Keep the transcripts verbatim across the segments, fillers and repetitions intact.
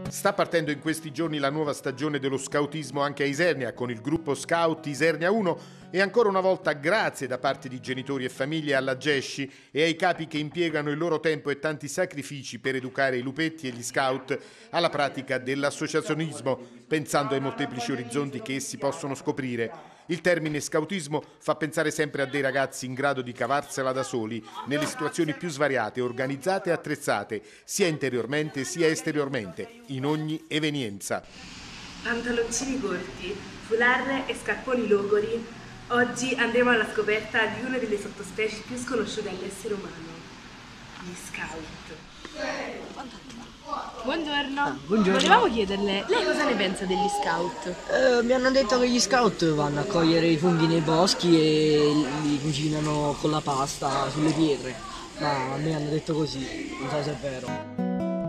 Sta partendo in questi giorni la nuova stagione dello scautismo anche a Isernia con il gruppo Scout Isernia uno e ancora una volta grazie da parte di genitori e famiglie alla Gesci e ai capi che impiegano il loro tempo e tanti sacrifici per educare i lupetti e gli scout alla pratica dell'associazionismo, pensando ai molteplici orizzonti che essi possono scoprire. Il termine scautismo fa pensare sempre a dei ragazzi in grado di cavarsela da soli nelle situazioni più svariate, organizzate e attrezzate, sia interiormente sia esteriormente, in ogni evenienza. Pantaloncini corti, foulard e scarponi logori. Oggi andremo alla scoperta di una delle sottospecie più sconosciute all'essere umano, gli scout. Buongiorno. Ah, buongiorno. Volevamo chiederle, lei cosa ne pensa degli scout? Eh, mi hanno detto che gli scout vanno a cogliere i funghi nei boschi e li cucinano con la pasta sulle pietre, ma a me hanno detto così, non so se è vero.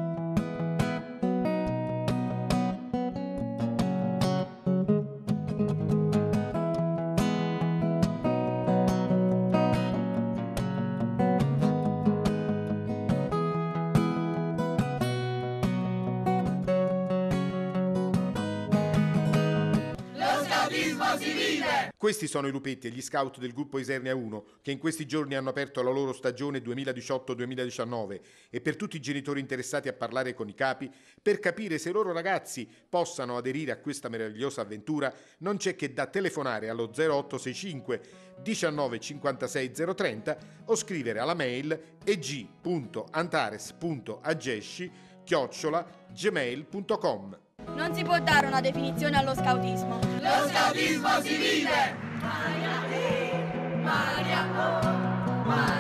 Questi sono i lupetti e gli scout del gruppo Isernia uno che in questi giorni hanno aperto la loro stagione duemiladiciotto duemiladiciannove e per tutti i genitori interessati a parlare con i capi per capire se i loro ragazzi possano aderire a questa meravigliosa avventura non c'è che da telefonare allo zero otto sei cinque diciannove cinquantasei zero trenta o scrivere alla mail e g punto antares punto agesci chiocciola gmail punto com. Non si può dare una definizione allo scautismo. Lo scautismo si vive! Maria, eh, Maria, oh, Maria.